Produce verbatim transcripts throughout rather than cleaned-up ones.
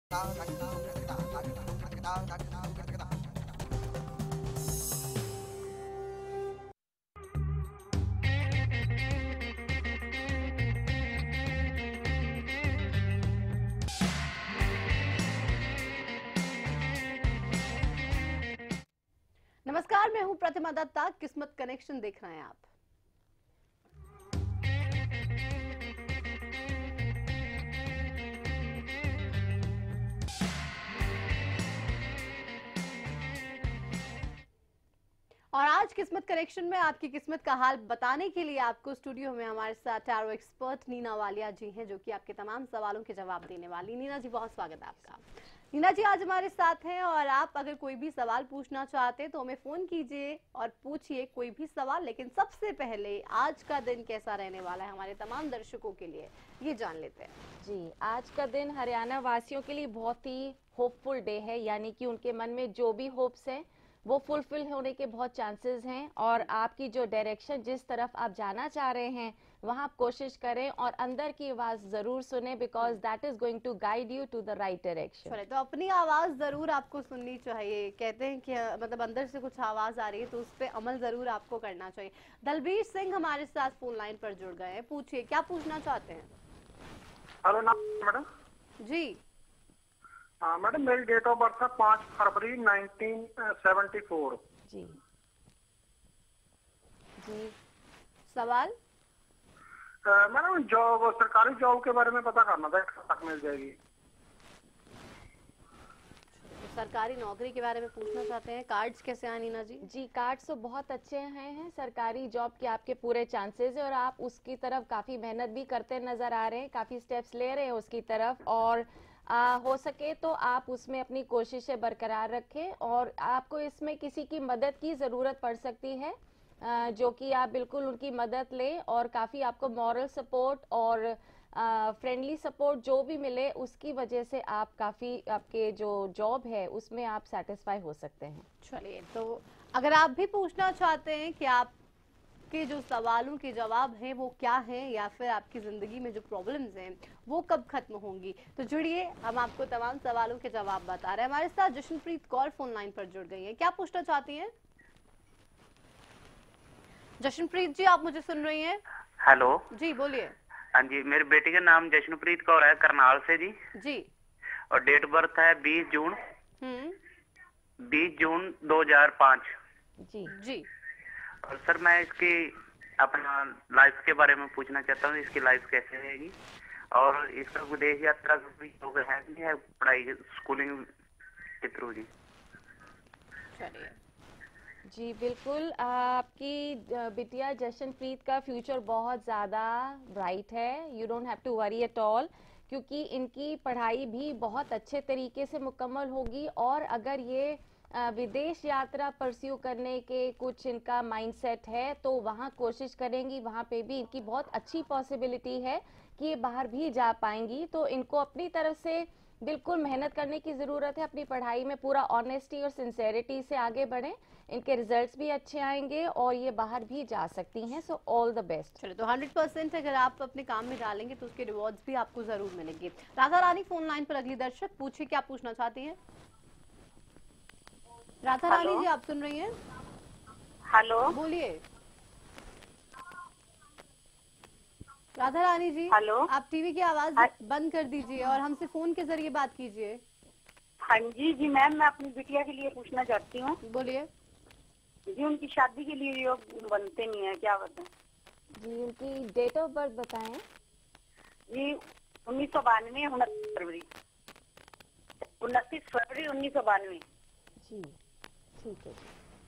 नमस्कार, मैं हूं प्रतिमा दत्ता। किस्मत कनेक्शन देख रहे हैं आप। और आज किस्मत कनेक्शन में आपकी किस्मत का हाल बताने के लिए आपको स्टूडियो में हमारे साथ टैरो एक्सपर्ट नीना वालिया जी हैं, जो कि आपके तमाम सवालों के जवाब देने वाली। नीना जी, बहुत स्वागत है आपका। नीना जी आज हमारे साथ हैं और आप अगर कोई भी सवाल पूछना चाहते हैं तो हमें फोन कीजिए और पूछिए कोई भी सवाल। लेकिन सबसे पहले आज का दिन कैसा रहने वाला है हमारे तमाम दर्शकों के लिए, ये जान लेते हैं। जी, आज का दिन हरियाणा वासियों के लिए बहुत ही होपफुल डे है, यानी कि उनके मन में जो भी होप्स हैं वो फुलफिल होने के बहुत चांसेस हैं। और आपकी जो डायरेक्शन, जिस तरफ आप जाना चाह रहे हैं, वहां आप कोशिश करें और अंदर की आवाज जरूर सुने, because that is going to guide you to the right direction. चलिए, तो अपनी आवाज जरूर आपको सुननी चाहिए। कहते हैं कि मतलब अंदर से कुछ आवाज आ रही है तो उस पर अमल जरूर आपको करना चाहिए। दलबीर सिंह हमारे साथ फोन लाइन पर जुड़ गए हैं। पूछिए, क्या पूछना चाहते हैं? Hello madam ji. हाँ मैडम, मेरी डेट ऑफ बर्थ है पाँच फरवरी नाइनटीन सेवेंटी फोर। जी जी सवाल मैडम, जॉब, सरकारी जॉब के बारे में पता करना था, कब तक मिल जाएगी? सरकारी नौकरी के बारे में पूछना चाहते हैं। कार्ड्स कैसे हैं नीना जी? जी, कार्ड्स तो बहुत अच्छे हैं हैं सरकारी जॉब के आपके पूरे चांसेस है, और आप उसकी तरफ काफी मेहनत भी करते नजर आ रहे हैं, काफी स्टेप्स ले रहे हैं उसकी तरफ। और आ, हो सके तो आप उसमें अपनी कोशिशें बरकरार रखें। और आपको इसमें किसी की मदद की ज़रूरत पड़ सकती है, आ, जो कि आप बिल्कुल उनकी मदद लें। और काफ़ी आपको मॉरल सपोर्ट और फ्रेंडली सपोर्ट जो भी मिले, उसकी वजह से आप काफ़ी, आपके जो जॉब है उसमें आप सेटिस्फाई हो सकते हैं। चलिए, तो अगर आप भी पूछना चाहते हैं कि आप के जो सवालों के जवाब हैं वो क्या हैं, या फिर आपकी जिंदगी में जो प्रॉब्लम्स हैं वो कब खत्म होंगी, तो जुड़िए, हम आपको तमाम सवालों के जवाब बता रहे हैं। हमारे साथ जशनप्रीत कौर फोन लाइन पर जुड़ गई हैं। क्या पूछना चाहती हैं जशनप्रीत जी? आप मुझे सुन रही हैं? हेलो जी, बोलिए। हाँ जी, मेरी बेटी का नाम जशनप्रीत कौर है, करनाल से जी। जी। और डेट बर्थ है बीस जून हम्म बीस जून दो हजार पाँच। जी जी। और सर, मैं इसकी अपना लाइफ के बारे में पूछना चाहता हूँ, इसकी लाइफ कैसे रहेगी, और इसका विदेश यात्रा भी है नहीं है, पढ़ाई स्कूलिंग के थ्रू जी। चलिए जी बिल्कुल, आपकी बिटिया जशनप्रीत का फ्यूचर बहुत ज़्यादा ब्राइट है। You don't have to worry at all, क्योंकि इनकी पढ़ाई भी बहुत अच्छे तरीके से मुकम्मल होगी। और अगर ये विदेश यात्रा परस्यू करने के कुछ इनका माइंडसेट है तो वहाँ कोशिश करेंगी, वहाँ पे भी इनकी बहुत अच्छी पॉसिबिलिटी है कि ये बाहर भी जा पाएंगी। तो इनको अपनी तरफ से बिल्कुल मेहनत करने की ज़रूरत है, अपनी पढ़ाई में पूरा ऑनेस्टी और सिंसेरिटी से आगे बढ़ें, इनके रिजल्ट्स भी अच्छे आएंगे और ये बाहर भी जा सकती हैं। So all the best. चलो, तो हंड्रेड परसेंट अगर आप अपने काम में डालेंगे तो उसके रिवॉर्ड्स भी आपको जरूर मिलेंगे। राधा रानी फोन लाइन पर अगली दर्शक, पूछिए क्या पूछना चाहती हैं? राधा रानी जी, आप सुन रही हैं? हेलो, बोलिए। राधा रानी जी, हेलो, आप टीवी की आवाज बंद कर दीजिए और हमसे फोन के जरिए बात कीजिए। हाँ जी जी मैम, मैं अपनी बिटिया के लिए पूछना चाहती हूँ। बोलिए जी, उनकी शादी के लिए योग बनते नहीं है, क्या बताएं? जी, उनकी डेट ऑफ बर्थ बताएं। जी, उन्नीस सौ बानवे उनतीस फरवरी उनतीस फरवरी उन्नीस सौ बानवे। जी ठीक है।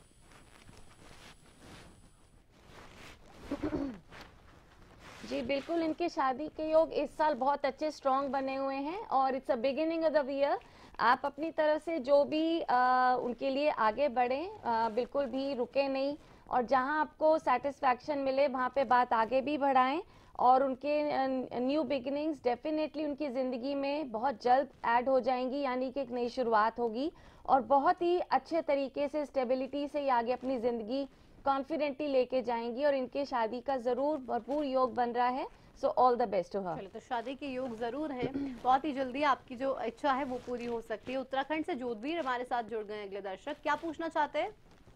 जी बिल्कुल, इनके शादी के योग इस साल बहुत अच्छे स्ट्रॉन्ग बने हुए हैं और it's a beginning of the year. आप अपनी तरफ से जो भी आ, उनके लिए आगे बढ़ें, आ, बिल्कुल भी रुके नहीं, और जहां आपको सेटिस्फैक्शन मिले वहां पे बात आगे भी बढ़ाएं। और उनके न्यू बिगिनिंग्स डेफिनेटली उनकी ज़िंदगी में बहुत जल्द ऐड हो जाएंगी, यानी कि एक नई शुरुआत होगी और बहुत ही अच्छे तरीके से स्टेबिलिटी से ये आगे अपनी ज़िंदगी कॉन्फिडेंटली लेके जाएंगी और इनके शादी का ज़रूर भरपूर योग बन रहा है। So all the best to her. चलिए, तो शादी के योग जरूर हैं, बहुत ही जल्दी आपकी जो इच्छा है वो पूरी हो सकती है। उत्तराखंड से जोधवीर हमारे साथ जुड़ गए अगले दर्शक, क्या पूछना चाहते हैं?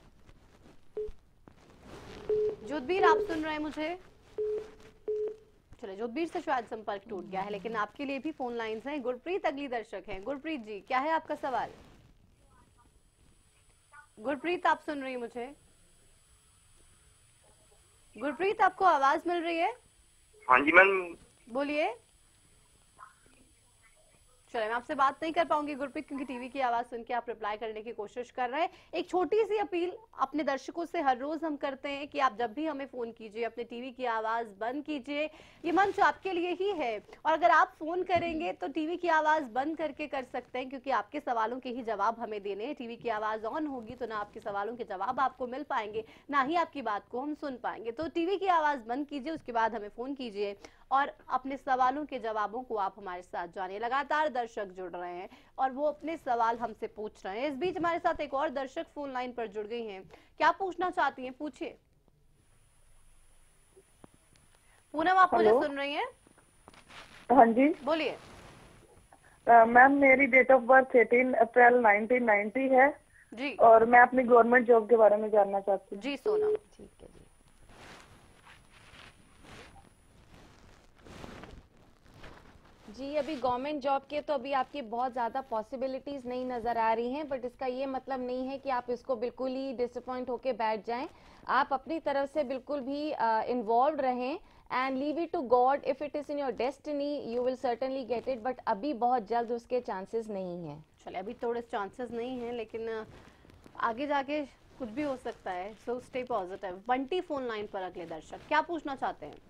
जोधवीर, आप सुन रहे हैं मुझे? चलिए, जोधवीर से शायद संपर्क टूट गया है, लेकिन आपके लिए भी फोन लाइंस हैं। गुरप्रीत अगली दर्शक हैं। गुरप्रीत जी, क्या है आपका सवाल? गुरप्रीत, आप सुन रही हैं मुझे? गुरप्रीत, आपको आवाज मिल रही है? हाँ जी मैम। बोलिए। चलिए, मैं आपसे बात नहीं कर पाऊंगी गुरप्रीत, क्योंकि टीवी की आवाज सुन के आप रिप्लाई करने की कोशिश कर रहे हैं। एक छोटी सी अपील अपने दर्शकों से हर रोज हम करते हैं कि आप जब भी हमें फोन कीजिए अपने टीवी की आवाज बंद कीजिए, ये मंच आपके लिए ही है। और अगर आप फोन करेंगे तो टीवी की आवाज बंद करके कर सकते हैं, क्योंकि आपके सवालों के ही जवाब हमें देने हैं। टीवी की आवाज ऑन होगी तो ना आपके सवालों के जवाब आपको मिल पाएंगे, ना ही आपकी बात को हम सुन पाएंगे। तो टीवी की आवाज बंद कीजिए, उसके बाद हमें फोन कीजिए और अपने सवालों के जवाबों को आप हमारे साथ जानिए। लगातार दर्शक जुड़ रहे हैं और वो अपने सवाल हमसे पूछ रहे हैं। इस बीच हमारे साथ एक और दर्शक फोन लाइन पर जुड़ गई हैं। क्या पूछना चाहती हैं? पूछिए। पूनम, आप मुझे सुन रही हैं? हाँ जी। बोलिए। मैम, मेरी डेट ऑफ बर्थ अठारह अप्रैल नाइनटीन नाइंटी है जी, और मैं अपनी गवर्नमेंट जॉब के बारे में जानना चाहती हूँ। जी सोनम। ठीक है जी। जी, अभी गवर्नमेंट जॉब के तो अभी आपकी बहुत ज़्यादा पॉसिबिलिटीज़ नहीं नज़र आ रही हैं, बट इसका ये मतलब नहीं है कि आप इसको बिल्कुल ही डिसअपॉइंट होके बैठ जाएं। आप अपनी तरफ से बिल्कुल भी इन्वॉल्व uh, रहें and leave it to God. If it is in your destiny you will certainly get it, but अभी बहुत जल्द उसके चांसेस नहीं हैं। चलिए, अभी थोड़े चांसेस नहीं हैं, लेकिन आगे जाके कुछ भी हो सकता है। So stay positive. Bunty phone line पर अगले दर्शक, क्या पूछना चाहते हैं?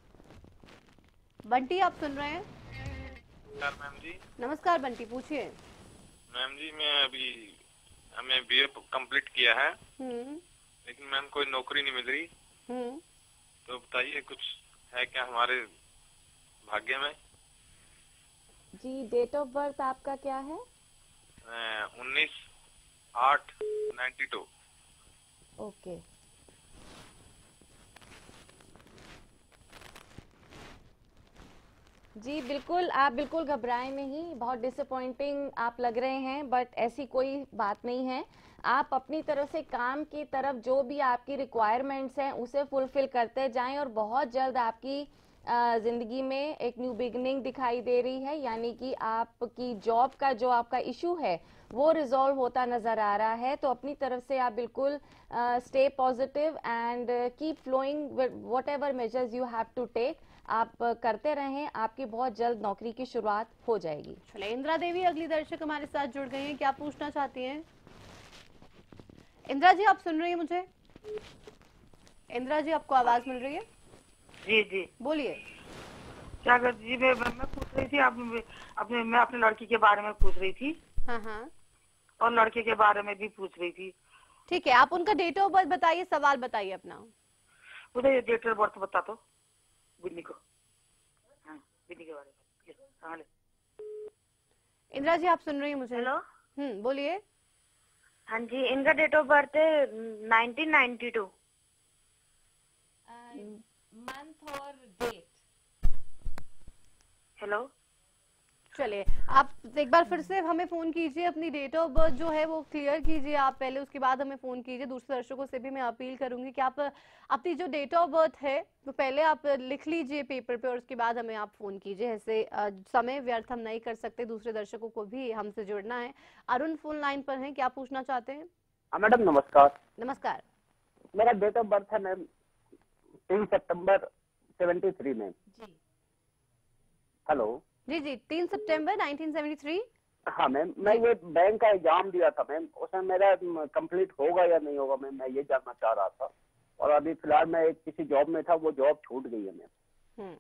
बंटी, आप सुन रहे हैं? नमस्कार मैम जी। नमस्कार बंटी, पूछिए। मैम जी, मैं अभी हमें बीए कंप्लीट किया है, हम्म लेकिन मैम कोई नौकरी नहीं मिल रही, हम्म तो बताइए कुछ है क्या हमारे भाग्य में? जी, डेट ऑफ बर्थ आपका क्या है? उन्नीस आठ नाइन्टी टू। ओके। जी बिल्कुल, आप बिल्कुल घबराएं नहीं। बहुत डिसअपॉइंटिंग आप लग रहे हैं, बट ऐसी कोई बात नहीं है। आप अपनी तरफ से काम की तरफ जो भी आपकी रिक्वायरमेंट्स हैं उसे फुलफिल करते जाएं और बहुत जल्द आपकी ज़िंदगी में एक न्यू बिगनिंग दिखाई दे रही है। यानी कि आपकी जॉब का जो आपका इशू है वो रिजॉल्व होता नज़र आ रहा है। तो अपनी तरफ से आप बिल्कुल stay positive and keep flowing whatever measures you have to take. आप करते रहें, आपकी बहुत जल्द नौकरी की शुरुआत हो जाएगी। चलिए, इंदिरा देवी अगली दर्शक हमारे साथ जुड़ गई हैं। क्या पूछना चाहती हैं? इंदिरा जी, आप सुन रही हैं मुझे? इंदिरा जी, आपको आवाज मिल रही है? जी जी। बोलिए। क्या कर जी, मैं मैं पूछ रही थी, आप अपने मैं अपने लड़की के बारे में पूछ रही थी हाँ हाँ, और लड़के के बारे में भी पूछ रही थी। ठीक है, आप उनका डेट ऑफ बर्थ बताइए, सवाल बताइए अपना। मुझे डेट ऑफ बर्थ बता दो बिन्नी को। हाँ, बिन्नी के बारे में। हाँ, ले। इंदिरा जी, आप सुन रही हैं मुझे? हेलो। हम्म बोलिए। हाँ जी, इनका डेट ऑफ बर्थ है नाइनटीन नाइंटी टू। मंथ और डेट। हेलो। चलिए, आप एक बार फिर से हमें फोन कीजिए, अपनी डेट ऑफ बर्थ जो है वो क्लियर कीजिए आप पहले, उसके बाद हमें फोन कीजिए। दूसरे दर्शकों से भी मैं अपील करूंगी कि आप अपनी जो डेट ऑफ बर्थ है वो पहले आप लिख लीजिए पेपर पे और उसके बाद हमें आप फोन कीजिए। ऐसे अ, समय व्यर्थ हम नहीं कर सकते, दूसरे दर्शकों को भी हमसे जुड़ना है। अरुण फोन लाइन पर हैं, क्या पूछना चाहते हैं? हाँ मैडम, नमस्कार। नमस्कार। मेरा डेट ऑफ बर्थ है मैम तीन सितंबर सेवेंटी थ्री में। जी हेलो। जी जी, तीन सितंबर नाइनटीन सेवेंटी थ्री। हाँ मैम, मैं ये बैंक का एग्जाम दिया था मैम, उसमें मेरा कंप्लीट होगा या नहीं होगा मैम, मैं ये जानना चाह रहा था। और अभी फिलहाल मैं एक किसी जॉब में था, वो जॉब छूट गई है मैम।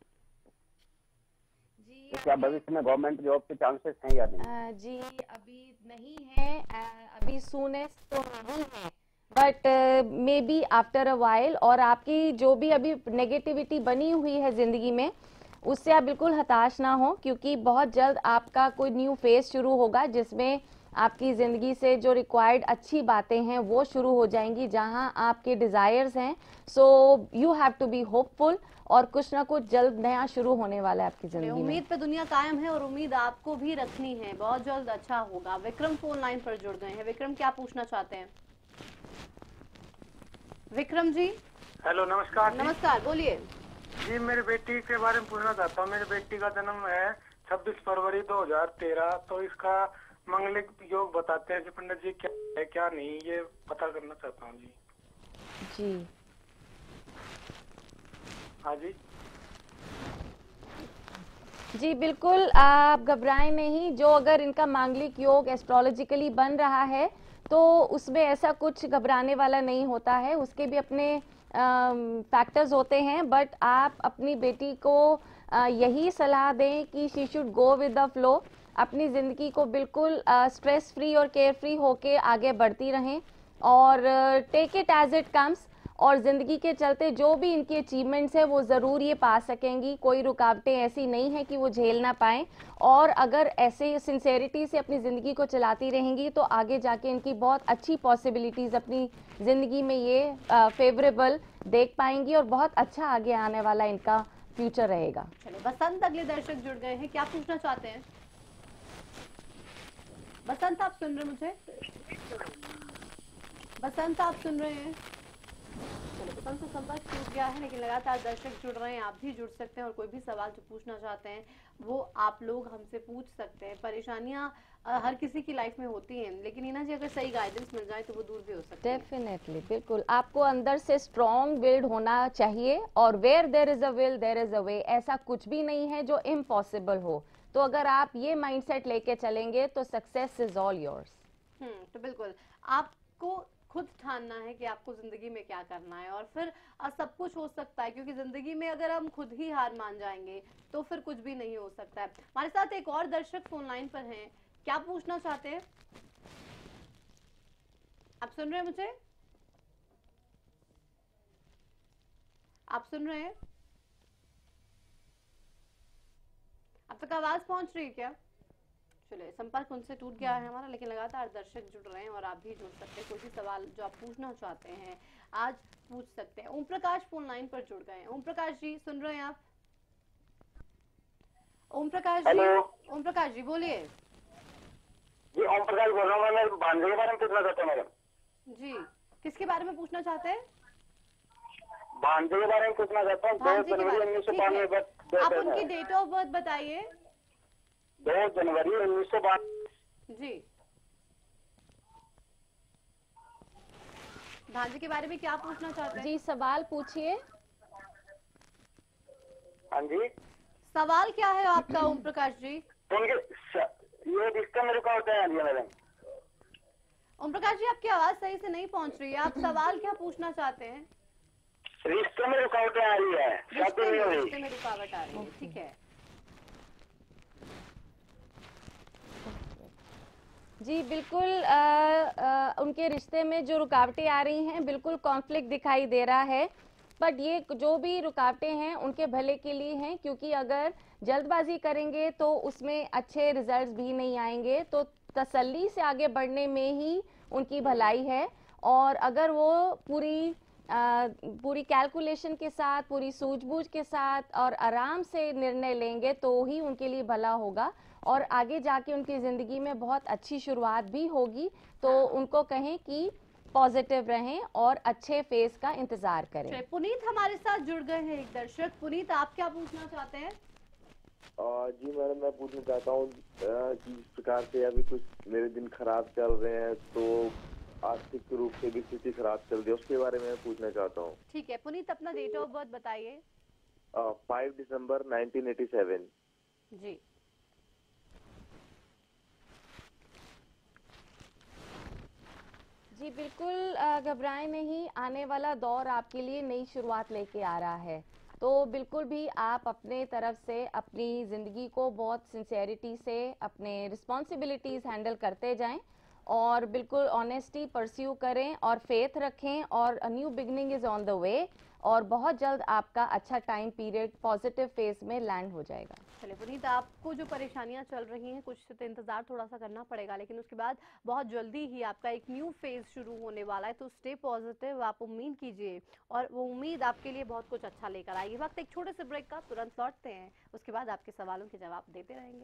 जी, तो क्या भविष्य में गवर्नमेंट जॉब के चांसेस हैं या नहीं? आ, जी अभी नहीं है, आ, अभी सूनेस्ट तो नहीं है, but maybe after a while. और आपकी जो भी अभी नेगेटिविटी बनी हुई है जिंदगी में उससे आप बिल्कुल हताश ना हो, क्योंकि बहुत जल्द आपका कोई न्यू फेज शुरू होगा जिसमें आपकी ज़िंदगी से जो रिक्वायर्ड अच्छी बातें हैं वो शुरू हो जाएंगी, जहां आपके डिज़ायर्स हैं। So you have to be hopeful, और कुछ ना कुछ जल्द नया शुरू होने वाला है आपकी ज़िंदगी में। उम्मीद पे दुनिया कायम है और उम्मीद आपको भी रखनी है, बहुत जल्द अच्छा होगा। विक्रम फोन लाइन पर जुड़ गए हैं। विक्रम, क्या पूछना चाहते हैं? विक्रम जी। हेलो, नमस्कार जी। नमस्कार, बोलिए। जी, मेरी बेटी के बारे में पूछना चाहता हूँ। मेरी बेटी का जन्म है छब्बीस फरवरी दो हजार तेरह। तो इसका मंगलिक योग बताते हैं कि पंडित जी क्या है क्या नहीं, ये पता करना चाहता हूँ जी। जी हाँ जी। जी बिल्कुल, आप घबराएं नहीं। जो अगर इनका मांगलिक योग एस्ट्रोलॉजिकली बन रहा है तो उसमें ऐसा कुछ घबराने वाला नहीं होता है, उसके भी अपने फैक्टर्स होते हैं। बट आप अपनी बेटी को आ, यही सलाह दें कि she should go with the flow, अपनी ज़िंदगी को बिल्कुल स्ट्रेस फ्री और केयर फ्री होके आगे बढ़ती रहें, और take it as it comes. और ज़िंदगी के चलते जो भी इनकी अचीवमेंट्स है वो ज़रूर ये पा सकेंगी। कोई रुकावटें ऐसी नहीं है कि वो झेल ना पाएँ, और अगर ऐसे सिंसेरिटी से अपनी ज़िंदगी को चलाती रहेंगी तो आगे जाके इनकी बहुत अच्छी पॉसिबिलिटीज़ अपनी ज़िंदगी में ये फेवरेबल देख पाएंगी, और बहुत अच्छा आगे आने वाला इनका फ्यूचर रहेगा। चलिए, बसंत अगले दर्शक जुड़ गए हैं, क्या पूछना चाहते हैं? बसंत, आप सुन रहे हैं मुझे? बसंत, आप सुन रहे हैं? चलो, बसंत से संपर्क टूट गया है, लेकिन लगातार दर्शक जुड़ रहे हैं। आप भी जुड़ सकते हैं और कोई भी सवाल जो पूछना चाहते हैं वो आप लोग हमसे पूछ सकते हैं। परेशानियां हर किसी की लाइफ में होती हैं, लेकिन नीना जी अगर सही गाइडेंस मिल जाए तो वो दूर भी हो सकती है। डेफिनेटली, बिल्कुल। आपको अंदर से स्ट्रॉन्ग विल्ड होना चाहिए, और where there is a will there is a way. ऐसा कुछ भी नहीं है जो इम्पॉसिबल हो। तो अगर आप ये माइंडसेट लेके चलेंगे तो सक्सेस इज ऑल योर्स। हम्म तो बिल्कुल आपको खुद ठानना है कि आपको जिंदगी में क्या करना है, और फिर सब कुछ हो सकता है, क्योंकि जिंदगी में अगर हम खुद ही हार मान जाएंगे तो फिर कुछ भी नहीं हो सकता है। हमारे साथ एक और दर्शक फोन लाइन पर हैं, क्या पूछना चाहते हैं? आप सुन रहे हैं मुझे? आप सुन रहे हैं? अब तक आवाज पहुंच रही है क्या? चलिए, संपर्क उनसे टूट गया है हमारा, लेकिन लगातार दर्शक जुड़ रहे हैं और आप भी जुड़ सकते हैं। कोई भी सवाल जो आप पूछना चाहते हैं आज पूछ सकते हैं। ओम प्रकाश फोन लाइन पर जुड़ गए हैं। ओम प्रकाश जी, सुन रहे हैं आप? ओम प्रकाश जी, ओम प्रकाश जी बोलिए। जी, ओम प्रकाश बोल रहा हूँ। मैं भांजे के बारे में पूछना चाहता हूँ मैडम। जी, किसके बारे में पूछना चाहते हैं? भांजे के बारे में पूछना चाहता हूँ। दो जनवरी उन्नीस सौ बानवे। आप उनकी डेट ऑफ बर्थ बताइए। दो जनवरी उन्नीस सौ बानवे। जी, भांजे के बारे में क्या पूछना चाहते हैं? जी, सवाल पूछिए। हाँ जी, सवाल क्या है आपका ओम प्रकाश जी? उनके ये रिश्ते में रुकावटें आ रही है मैडम। ओम प्रकाश जी, आपकी आवाज सही से नहीं पहुंच रही है। आप सवाल क्या पूछना चाहते हैं? रिश्ते में रुकावटें आ रही है, शादी नहीं हो रही। रिश्ते में रुकावट आ रही है, ठीक है। जी बिल्कुल, आ, आ, उनके रिश्ते में जो रुकावटें आ रही हैं, बिल्कुल कॉन्फ्लिक्ट दिखाई दे रहा है। बट ये जो भी रुकावटें हैं उनके भले के लिए हैं, क्योंकि अगर जल्दबाजी करेंगे तो उसमें अच्छे रिजल्ट्स भी नहीं आएंगे। तो तसल्ली से आगे बढ़ने में ही उनकी भलाई है, और अगर वो पूरी आ, पूरी कैलकुलेशन के साथ, पूरी सूझबूझ के साथ और आराम से निर्णय लेंगे तो ही उनके लिए भला होगा, और आगे जाके उनकी ज़िंदगी में बहुत अच्छी शुरुआत भी होगी। तो उनको कहें कि पॉजिटिव रहें और अच्छे फेज का इंतजार करें। पुनीत हमारे साथ जुड़ गए हैं एक दर्शक। पुनीत, आप क्या पूछना चाहते हैं? आ, जी मैडम, मैं पूछना चाहता हूँ कि जिस प्रकार से अभी कुछ मेरे दिन खराब चल रहे हैं, तो आर्थिक रूप से भी स्थिति खराब चल रही है, उसके बारे में पूछना चाहता हूँ। ठीक है पुनीत, अपना डेट ऑफ बर्थ बताइए। Five December nineteen eighty seven. जी, जी बिल्कुल, घबराएं नहीं। आने वाला दौर आपके लिए नई शुरुआत लेके आ रहा है, तो बिल्कुल भी आप अपने तरफ से अपनी ज़िंदगी को बहुत सिंसेरिटी से अपने रिस्पॉन्सिबिलिटीज़ हैंडल करते जाएं, और बिल्कुल ऑनेस्टी परस्यू करें और फेथ रखें, और a new beginning is on the way. और बहुत जल्द आपका अच्छा टाइम पीरियड पॉजिटिव फेज में लैंड हो जाएगा। चलिए पुनीत, आपको जो परेशानियां चल रही हैं कुछ तो इंतजार थोड़ा सा करना पड़ेगा, लेकिन उसके बाद बहुत जल्दी ही आपका एक न्यू फेज शुरू होने वाला है। तो स्टे पॉजिटिव, आप उम्मीद कीजिए और वो उम्मीद आपके लिए बहुत कुछ अच्छा लेकर आएगी। वक्त एक छोटे से ब्रेक का, तुरंत लौटते हैं, उसके बाद आपके सवालों के जवाब देते रहेंगे।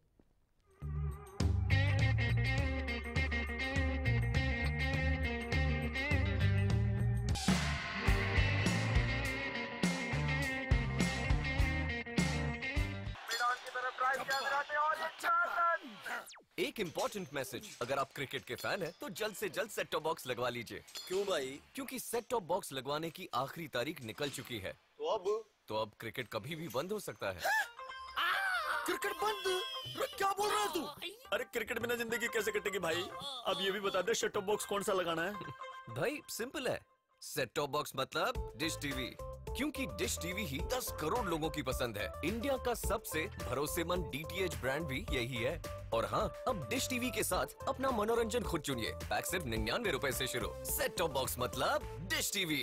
एक इम्पोर्टेंट मैसेज, अगर आप क्रिकेट के फैन हैं तो जल्द से जल्द सेट टॉप बॉक्स लगवा लीजिए। क्यों भाई? क्योंकि सेट टॉप बॉक्स लगवाने की आखिरी तारीख निकल चुकी है। तो अब तो अब क्रिकेट कभी भी बंद हो सकता है। क्रिकेट बंद? क्या बोल रहा है तू? अरे क्रिकेट बिना जिंदगी कैसे कटेगी भाई? अब ये भी बता दे सेट टॉप बॉक्स कौन सा लगाना है? भाई सिंपल है, सेट टॉप बॉक्स मतलब डिश टीवी, क्योंकि डिश टीवी ही दस करोड़ लोगों की पसंद है। इंडिया का सबसे भरोसेमंद डीटीएच ब्रांड भी यही है। और हाँ, अब डिश टीवी के साथ अपना मनोरंजन खुद चुनिए। पैक सिर्फ निन्यानवे रुपए से शुरू। सेट टॉप बॉक्स मतलब डिश टीवी।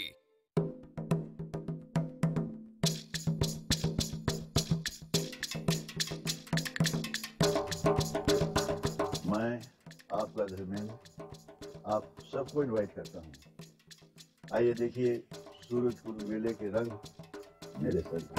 मैं आपका धर्मेंद्र आप सबको इनवाइट करता हूँ। आइए देखिए सूरजपुर मेले के रंग मेरे सर।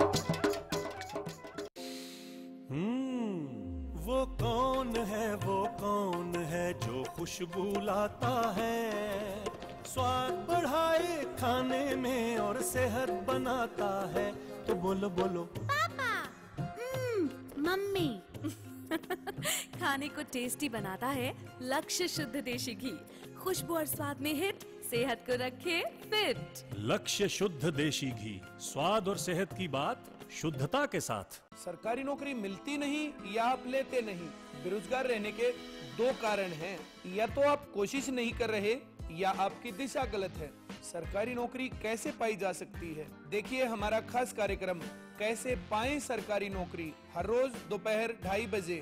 हम्म वो कौन है, वो कौन है जो खुशबू लाता है, स्वाद बढ़ाए खाने में और सेहत बनाता है। तो बोलो बोलो पापा। मम्मी। खाने को टेस्टी बनाता है लक्ष्य शुद्ध देशी घी, खुशबू और स्वाद में हिट, सेहत को रखे फिट। लक्ष्य शुद्ध देशी घी, स्वाद और सेहत की बात शुद्धता के साथ। सरकारी नौकरी मिलती नहीं या आप लेते नहीं, बेरोजगार रहने के दो कारण हैं। या तो आप कोशिश नहीं कर रहे या आपकी दिशा गलत है। सरकारी नौकरी कैसे पाई जा सकती है, देखिए हमारा खास कार्यक्रम कैसे पाएं सरकारी नौकरी, हर रोज दोपहर ढाई बजे।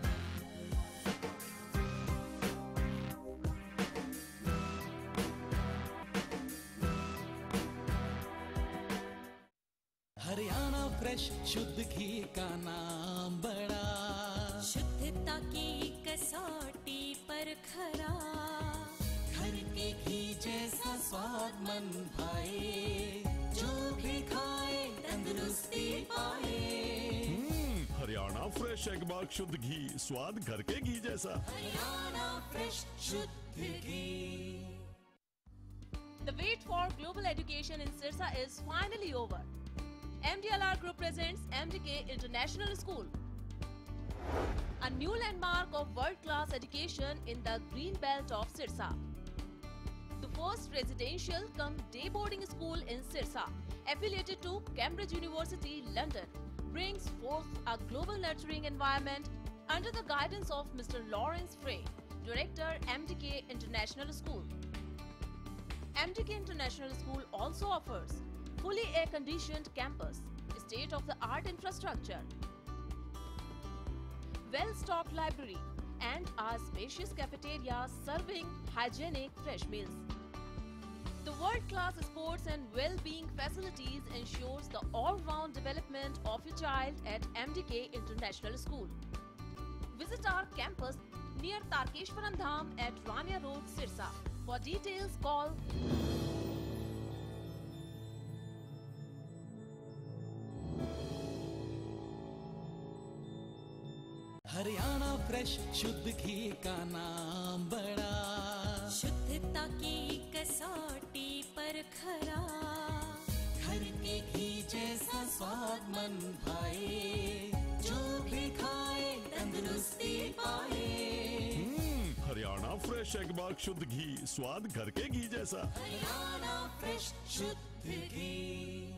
हरियाणा फ्रेश शुद्ध घी का नाम बड़ा, शुद्धता की कसौटी पर खरा, घर के घी जैसा स्वाद मन भाए, जो भी खाए तंदुरुस्ती पाए। हरियाणा फ्रेश एगमार्क शुद्ध घी, स्वाद घर के घी जैसा। हरियाणा फ्रेश शुद्ध घी। The wait for global education in Sirsa is finally over. M D L R Group presents M D K International School, a new landmark of world-class education in the green belt of Sirsa. The first residential cum day boarding school in Sirsa, affiliated to Cambridge University, London, brings forth a global nurturing environment under the guidance of Mister Lawrence Frey, Director, M D K International School. M D K International School also offers fully air-conditioned campus, state-of-the-art infrastructure, well-stocked library, and a spacious cafeteria serving hygienic fresh meals. The world-class sports and well-being facilities ensures the all-round development of your child at M D K International School. Visit our campus near Tarkeshwaram Dham at Rania Road, Sirsa. For details, call Haryana fresh शुद्ध घी का नाम बड़ा, शुद्धता की कसौटी पर खरा, घर के घी जैसा स्वाद मन भाए, जो भी खाए तंदुरुस्ती पाए। हरियाणा फ्रेश एगमार्क शुद्ध घी, स्वाद घर के घी जैसा। हरियाणा फ्रेश शुद्ध घी।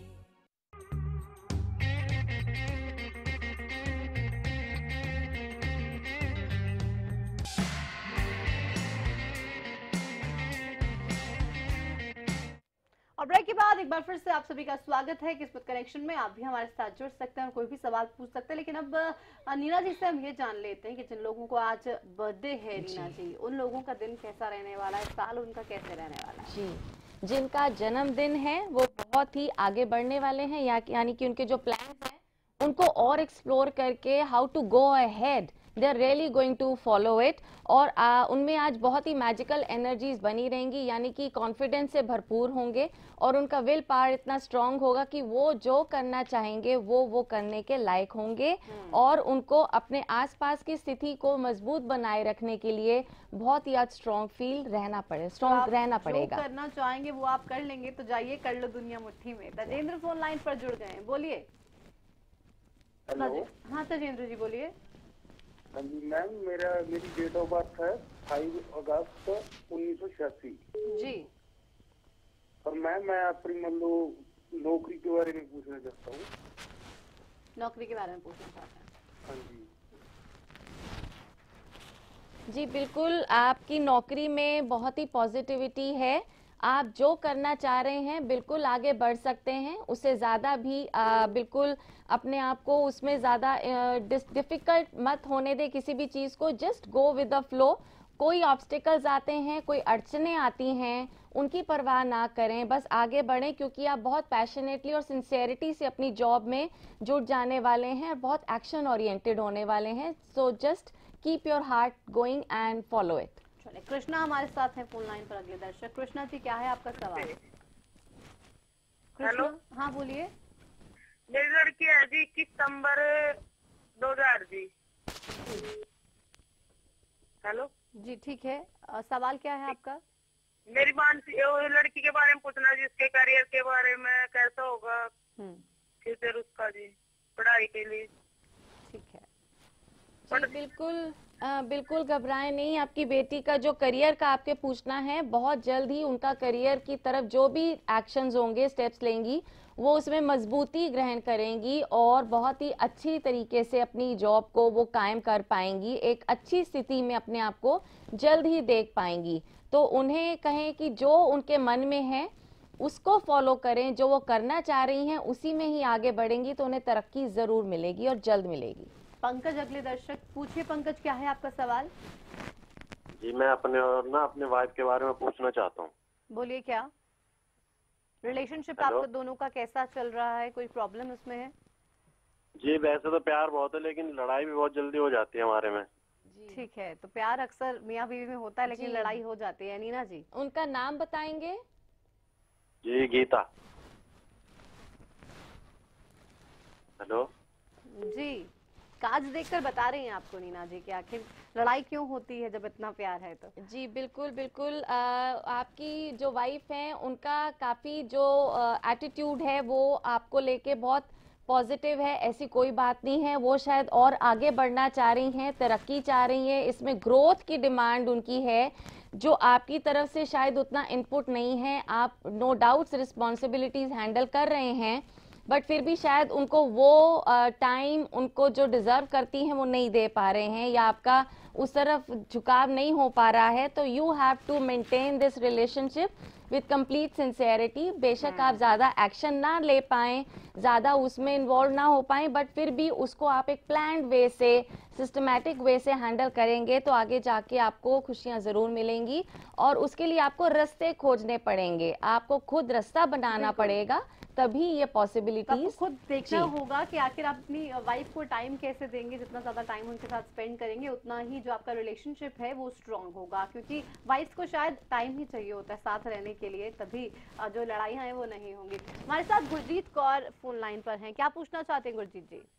और ब्रेक के बाद एक बार फिर से आप सभी का स्वागत है किस्मत कनेक्शन में। आप भी हमारे साथ जुड़ सकते हैं और कोई भी सवाल पूछ सकते हैं। लेकिन अब नीना जी से हम ये जान लेते हैं कि जिन लोगों को आज बर्थडे है नीना जी, उन लोगों का दिन कैसा रहने वाला है, साल उनका कैसे रहने वाला है? जी जिनका जन्मदिन है वो बहुत ही आगे बढ़ने वाले हैं, या यानी कि उनके जो प्लान्स हैं उनको और एक्सप्लोर करके how to go ahead, they are really going to follow it. और आ, उनमें आज बहुत ही मैजिकल एनर्जीज बनी रहेंगी, यानी कि कॉन्फिडेंस से भरपूर होंगे और उनका विल पावर इतना स्ट्रांग होगा कि वो जो करना चाहेंगे वो वो करने के लायक होंगे। और उनको अपने आसपास की स्थिति को मजबूत बनाए रखने के लिए बहुत ही आज स्ट्रांग फील रहना पड़े स्ट्रांग रहना पड़ेगा। जो करना चाहेंगे वो आप कर लेंगे, तो जाइए कर लो दुनिया मुट्ठी में। तजेंद्र फोन लाइन पर जुड़ गए हैं, बोलिए। हाँ तजेंद्र जी बोलिए। हाँ जी मैम, मेरा मेरी डेट ऑफ बर्थ है फाइव अगस्त उन्नीस सौ छियासी जी। और मैम मैं अपनी मतलब नौकरी के बारे में पूछना चाहता हूँ। नौकरी के बारे में पूछना चाहते हैं? हाँ जी जी बिल्कुल, आपकी नौकरी में बहुत ही पॉजिटिविटी है। आप जो करना चाह रहे हैं बिल्कुल आगे बढ़ सकते हैं, उससे ज़्यादा भी आ, बिल्कुल अपने आप को उसमें ज़्यादा डिफ़िकल्ट मत होने दे किसी भी चीज़ को। Just go with the flow. कोई ऑब्स्टिकल्स आते हैं, कोई अड़चने आती हैं, उनकी परवाह ना करें, बस आगे बढ़ें, क्योंकि आप बहुत पैशनेटली और सिंसेरिटी से अपनी जॉब में जुट जाने वाले हैं और बहुत एक्शन ओरिएंटेड होने वाले हैं। So just keep your heart going and follow it. चलिए, कृष्णा हमारे साथ हैं फोन लाइन पर अगले दर्शक। कृष्णा जी क्या है आपका सवाल? हेलो, हाँ बोलिए। मेरी लड़की है जी इक्कीस सितम्बर दो हजार जी। हेलो जी ठीक है, आ, सवाल क्या है आपका? मेरी मानसी लड़की के बारे में पूछना जी, उसके करियर के बारे में कैसा होगा फ्यूचर उसका जी पढ़ाई के लिए। ठीक है जी बिल्कुल आ, बिल्कुल घबराएं नहीं। आपकी बेटी का जो करियर का आपके पूछना है, बहुत जल्द ही उनका करियर की तरफ जो भी एक्शंस होंगे, स्टेप्स लेंगी, वो उसमें मजबूती ग्रहण करेंगी और बहुत ही अच्छी तरीके से अपनी जॉब को वो कायम कर पाएंगी। एक अच्छी स्थिति में अपने आप को जल्द ही देख पाएंगी। तो उन्हें कहें कि जो उनके मन में है उसको फॉलो करें, जो वो करना चाह रही हैं उसी में ही आगे बढ़ेंगी, तो उन्हें तरक्की जरूर मिलेगी और जल्द मिलेगी। पंकज अगले दर्शक, पूछिए पंकज क्या है आपका सवाल? जी मैं अपने और ना अपने वाइफ के बारे में पूछना चाहता हूँ। बोलिए, क्या रिलेशनशिप आपका दोनों का कैसा चल रहा है? कोई प्रॉब्लम उसमें है? जी वैसे तो प्यार बहुत है, लेकिन लड़ाई भी बहुत जल्दी हो जाती है हमारे में। ठीक है, तो प्यार अक्सर मियाँ बीवी में होता है, लेकिन लड़ाई हो जाती है। नीना जी उनका नाम बताएंगे? जी गीता। हेलो जी, काज देखकर बता रही हैं आपको नीना जी कि आखिर लड़ाई क्यों होती है जब इतना प्यार है तो? जी बिल्कुल बिल्कुल। आ, आपकी जो वाइफ हैं उनका काफ़ी जो एटीट्यूड है वो आपको लेके बहुत पॉजिटिव है, ऐसी कोई बात नहीं है। वो शायद और आगे बढ़ना चाह रही हैं, तरक्की चाह रही हैं, इसमें ग्रोथ की डिमांड उनकी है, जो आपकी तरफ से शायद उतना इनपुट नहीं है। आप नो डाउट्स रिस्पॉन्सिबिलिटीज हैंडल कर रहे हैं, बट फिर भी शायद उनको वो टाइम uh, उनको जो डिजर्व करती हैं वो नहीं दे पा रहे हैं, या आपका उस तरफ झुकाव नहीं हो पा रहा है। तो you have to maintain this relationship with complete sincerity. बेशक आप ज़्यादा एक्शन ना ले पाएँ, ज़्यादा उसमें इन्वॉल्व ना हो पाएँ, बट फिर भी उसको आप एक प्लान्ड वे से, सिस्टमैटिक वे से हैंडल करेंगे तो आगे जाके आपको खुशियाँ ज़रूर मिलेंगी। और उसके लिए आपको रास्ते खोजने पड़ेंगे, आपको खुद रास्ता बनाना पड़ेगा, तभी ये पॉसिबिलिटीज खुद देखना होगा कि आखिर आप अपनी वाइफ को टाइम कैसे देंगे। जितना ज्यादा टाइम उनके साथ स्पेंड करेंगे उतना ही जो आपका रिलेशनशिप है वो स्ट्रांग होगा, क्योंकि वाइफ को शायद टाइम ही चाहिए होता है साथ रहने के लिए, तभी जो लड़ाइयाँ हैं वो नहीं होंगी। हमारे साथ गुरजीत कौर फोन लाइन पर हैं, क्या पूछना चाहते हैं गुरजीत जी?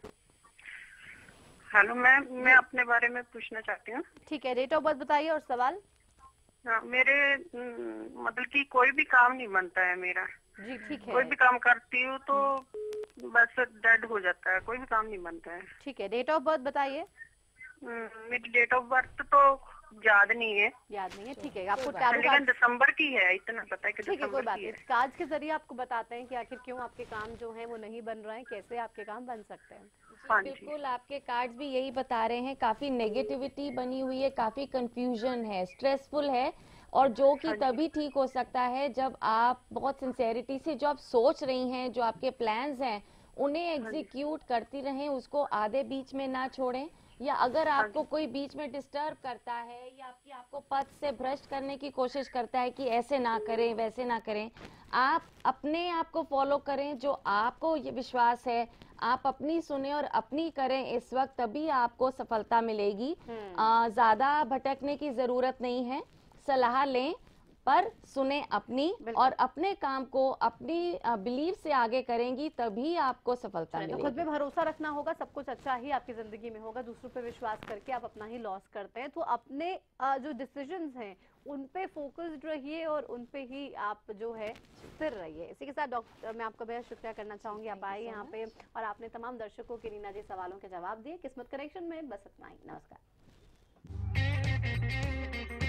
हेलो मैम, मैं अपने बारे में पूछना चाहती हूँ। ठीक है, डेट ऑफ बर्थ बताइए और सवाल। हाँ, मेरे मतलब कि कोई भी काम नहीं बनता है मेरा। जी ठीक है। कोई भी काम करती हूँ तो बस डेड हो जाता है, कोई भी काम नहीं बनता है। ठीक है, डेट ऑफ बर्थ बताइए। मेरी डेट ऑफ बर्थ तो याद नहीं है। याद नहीं है, ठीक है। आपको लेकिन दिसंबर की है, इतना पता है कि ठीक है, कोई बात नहीं। काज के जरिए आपको बताते हैं कि आखिर क्यों आपके काम जो हैं वो नहीं बन रहे हैं, कैसे आपके काम बन सकते हैं। बिल्कुल, आपके कार्ड्स भी यही बता रहे हैं, काफी नेगेटिविटी बनी हुई है, काफी कंफ्यूजन है, स्ट्रेसफुल है, और जो कि तभी ठीक हो सकता है जब आप बहुत सिंसेरिटी से जो आप सोच रही हैं, जो आपके प्लान्स हैं उन्हें एग्जीक्यूट करती रहें, उसको आधे बीच में ना छोड़ें। या अगर आपको कोई बीच में डिस्टर्ब करता है या आपकी आपको पथ से भ्रष्ट करने की कोशिश करता है कि ऐसे ना करें वैसे ना करें, आप अपने आप को फॉलो करें, जो आपको ये विश्वास है आप अपनी सुने और अपनी करें इस वक्त, तभी आपको सफलता मिलेगी। आ, ज्यादा भटकने की जरूरत नहीं है, सलाह लें पर सुने अपनी और अपने काम को अपनी बिलीव से आगे करेंगी, तभी आपको सफलता मिलेगी। तो खुद में भरोसा रखना होगा, सब कुछ अच्छा ही आपकी जिंदगी में होगा। दूसरों पे विश्वास करके आप अपना ही लॉस करते हैं, तो अपने जो डिसीजंस हैं उन पे फोकस्ड रहिए और उन पे ही आप जो है स्थिर रहिए। इसी के साथ डॉक्टर मैं आपका बेहद शुक्रिया करना चाहूंगी, आप आए यहाँ पे और आपने तमाम दर्शकों के नीना जी सवालों के जवाब दिए। किस्मत कनेक्शन में बस इतना ही, नमस्कार।